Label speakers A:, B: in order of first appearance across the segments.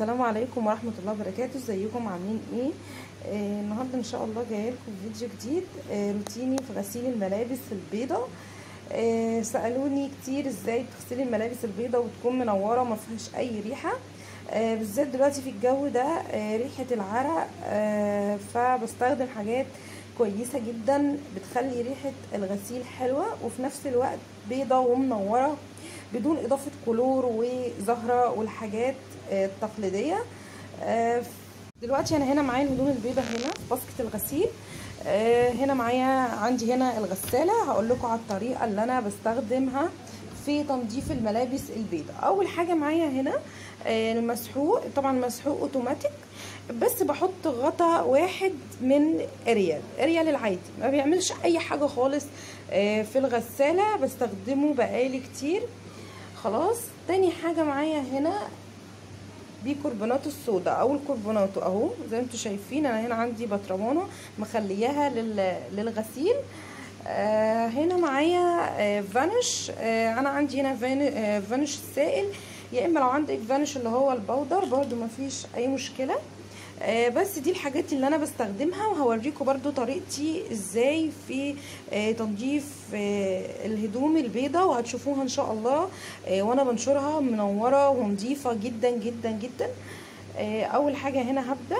A: السلام عليكم ورحمة الله وبركاته. ازيكم عاملين ايه؟ النهارده ان شاء الله جايه لكم فيديو جديد روتيني في غسيل الملابس البيضاء. سألوني كتير ازاي بتغسلي الملابس البيضاء وتكون منوره وما فيهاش اي ريحه، بالذات دلوقتي في الجو ده ريحه العرق. فبستخدم حاجات كويسه جدا بتخلي ريحه الغسيل حلوه وفي نفس الوقت بيضه ومنوره بدون اضافه كلور وزهره والحاجات التقليديه. دلوقتي انا هنا معايا الهدوم البيضاء هنا في باسكت الغسيل. هنا معايا عندي هنا الغساله. هقول لكم على الطريقه اللي انا بستخدمها في تنظيف الملابس البيضاء. اول حاجه معايا هنا المسحوق، طبعا مسحوق اوتوماتيك، بس بحط غطا واحد من اريال العادي، ما بيعملش اي حاجه خالص في الغساله، بستخدمه بقالي كتير. خلاص. تاني حاجه معايا هنا بيكربونات الصودا او الكربونات اهو زي ما انتم شايفين. انا هنا عندي بطرمانه مخلياها للغسيل. هنا معايا فانش. انا عندي هنا فانش السائل، يا اما لو عندك فانش اللي هو البودر برضو مفيش اي مشكله. بس دي الحاجات اللي انا بستخدمها، وهوريكم برضو طريقتي ازاي في تنظيف الهدوم البيضاء، وهتشوفوها ان شاء الله وانا بنشرها منوره ونظيفه جدا جدا جدا. اول حاجه هنا هبدا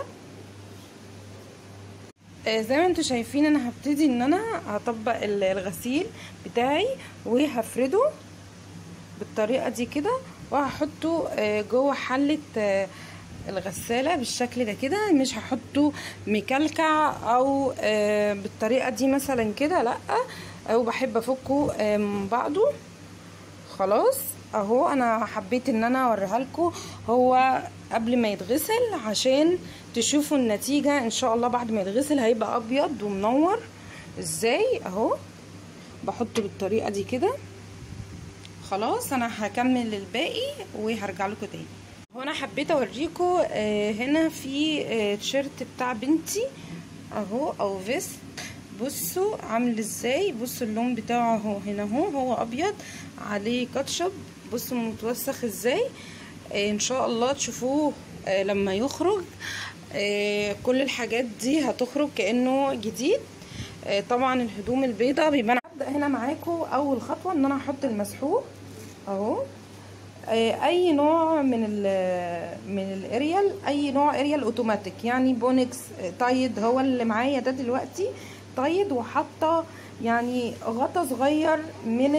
A: زي ما انتم شايفين. انا هبتدي ان انا هطبق الغسيل بتاعي وهفرده بالطريقه دي كده، وهحطه جوه حله الغسالة بالشكل ده كده. مش هحطه مكلكع او بالطريقة دي مثلا كده، لا، او بحب افكه من بعضه. خلاص اهو انا حبيت ان انا اوريها لكم هو قبل ما يتغسل عشان تشوفوا النتيجة ان شاء الله. بعد ما يتغسل هيبقى ابيض ومنور ازاي. اهو بحطه بالطريقة دي كده. خلاص انا هكمل الباقي وهرجع لكم تاني. هنا حبيت اوريكم هنا في تيشيرت بتاع بنتي اهو او فيست. بصوا عامل ازاي، بصوا اللون بتاعه اهو. هنا هو ابيض عليه كاتشب، بصوا متوسخ ازاي. ان شاء الله تشوفوه لما يخرج. كل الحاجات دي هتخرج كأنه جديد. طبعا الهدوم البيضاء بيبقى. هبدأ هنا معاكم اول خطوة ان انا احط المسحوق اهو. اي نوع من الاريال، اي نوع اريال اوتوماتيك، يعني بونكس، تايد. هو اللي معايا ده دلوقتي تايد، وحاطه يعني غطا صغير من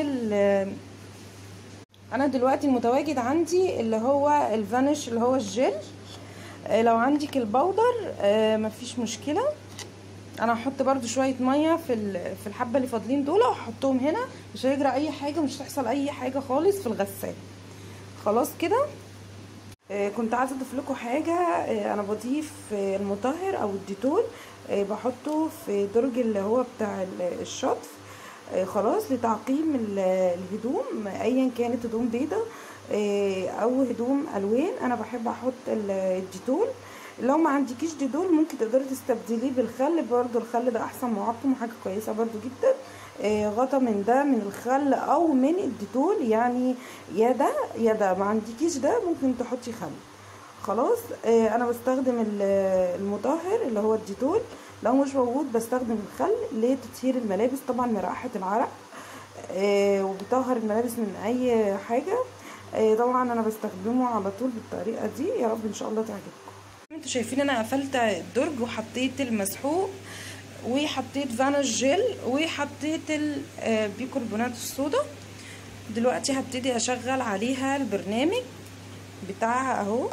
A: انا دلوقتي المتواجد عندي اللي هو الفانيش اللي هو الجل. لو عندك البودر مفيش مشكله. انا هحط برده شويه ميه في الحبه اللي فاضلين دول، وهحطهم هنا. مش هيجرى اي حاجه، مش هتحصل اي حاجه خالص في الغساله. خلاص كده. كنت عايزه اضيف لكم حاجه. انا بضيف المطهر او الديتول، بحطه في درج اللي هو بتاع الشطف. خلاص لتعقيم الهدوم ايا كانت، هدوم بيضه او هدوم الوان. انا بحب احط الديتول. لو ما عندكيش ديتول ممكن تقدري تستبدليه بالخل، برضو الخل ده احسن معقم وحاجه كويسه برضو جدا. غطا من ده من الخل او من الديتول، يعني يا ده يا ده. ما عندكيش ده ممكن تحطي خل. خلاص. انا بستخدم المطهر اللي هو الديتول. لو مش موجود بستخدم الخل لتطهير الملابس، طبعا مرقحه العرق وبيطهر الملابس من اي حاجه. طبعا انا بستخدمه على طول بالطريقه دي. يا رب ان شاء الله تعجبكم. انتوا شايفين انا قفلت الدرج وحطيت المسحوق وحطيت فانيش جل وحطيت البيكربونات الصودا. دلوقتي هبتدي اشغل عليها البرنامج بتاعها اهو.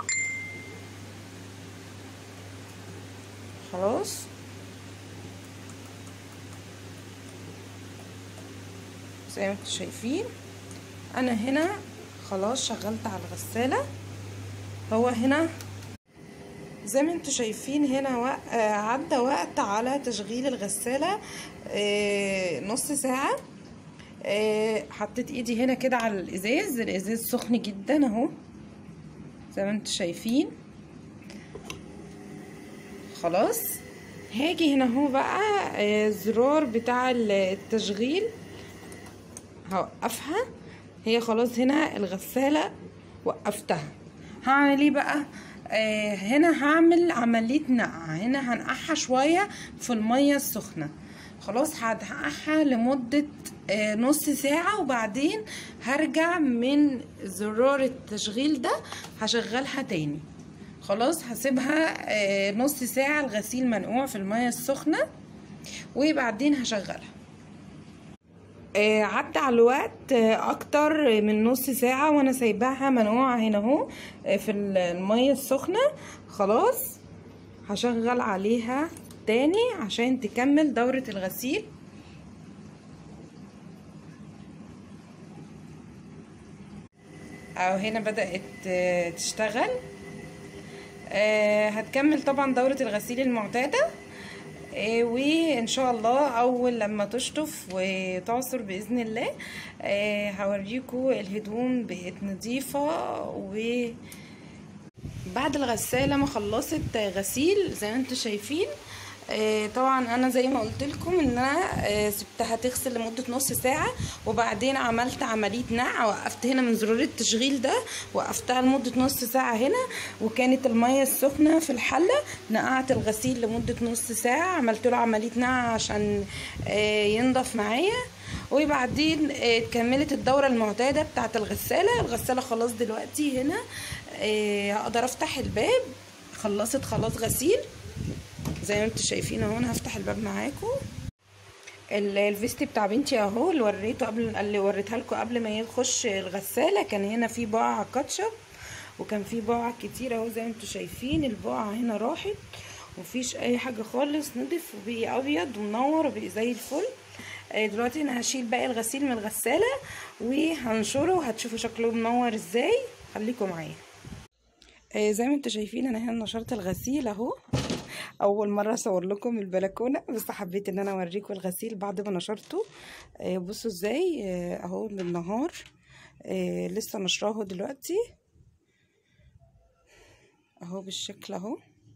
A: خلاص زي ما انتم شايفين انا هنا خلاص شغلت على الغسالة. هو هنا زي ما انتم شايفين هنا عدى وقت على تشغيل الغسالة نص ساعة. حطيت ايدي هنا كده على الازاز سخن جدا اهو زي ما انتم شايفين. خلاص هاجي هنا اهو بقى الزرار بتاع التشغيل هوقفها. هي خلاص هنا الغسالة وقفتها. هعمل ايه بقى؟ هنا هعمل عملية نقع. هنا هنقعها شوية في المية السخنة. خلاص هنقعها لمدة نص ساعة، وبعدين هرجع من زرار التشغيل ده هشغلها تاني. خلاص هسيبها نص ساعة الغسيل منقوع في المية السخنة، وبعدين هشغلها. عدى على الوقت اكتر من نص ساعة وانا سايباها منقوعة هنا اهو في المية السخنة. خلاص هشغل عليها تاني عشان تكمل دورة الغسيل. اهو هنا بدأت تشتغل. هتكمل طبعا دورة الغسيل المعتادة، وان شاء الله اول لما تشطف وتعصر باذن الله هوريكم الهدوم بقت نظيفه. وبعد الغساله ما خلصت غسيل زي ما انتم شايفين، طبعا انا زي ما قلت لكم ان انا سبتها تغسل لمده نص ساعه، وبعدين عملت عمليه نقع. وقفت هنا من زرار التشغيل ده، وقفتها لمده نص ساعه هنا، وكانت الميه السخنه في الحله. نقعت الغسيل لمده نص ساعه، عملت له عمليه نقع عشان ينضف معايا. وبعدين كملت الدوره المعتاده بتاعه الغساله خلاص دلوقتي هنا هقدر افتح الباب. خلصت خلاص غسيل زي ما انتم شايفين اهو. انا هفتح الباب معاكم. الفيست بتاع بنتي اهو اللي وريتها لكم قبل ما يخش الغساله، كان هنا في بقع كاتشب وكان في بقع كتير اهو زي ما انتم شايفين. البقع هنا راحت ومفيش اي حاجه خالص، نضف وبقي ابيض ومنور وبقي زي الفل. دلوقتي انا هشيل باقي الغسيل من الغساله وهنشره وهتشوفوا شكله منور ازاي. خليكم معايا. زي ما انتم شايفين انا هنا نشرت الغسيل اهو. اول مره اصور لكم البلكونه، بس حبيت ان انا اوريكم الغسيل بعد ما نشرته. بصوا ازاي اهو بالنهار. لسه نشراه دلوقتي اهو بالشكل اهو.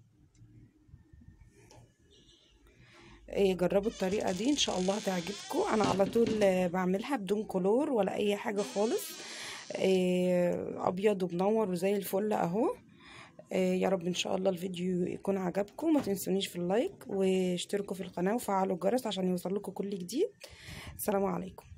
A: جربوا الطريقه دي ان شاء الله هتعجبكم. انا على طول بعملها بدون كلور ولا اي حاجه خالص. ابيض ومنور وزي الفل اهو. يا رب ان شاء الله الفيديو يكون عجبكم. ما تنسونيش في اللايك واشتركوا في القناه وفعلوا الجرس عشان يوصل لكم كل جديد. السلام عليكم.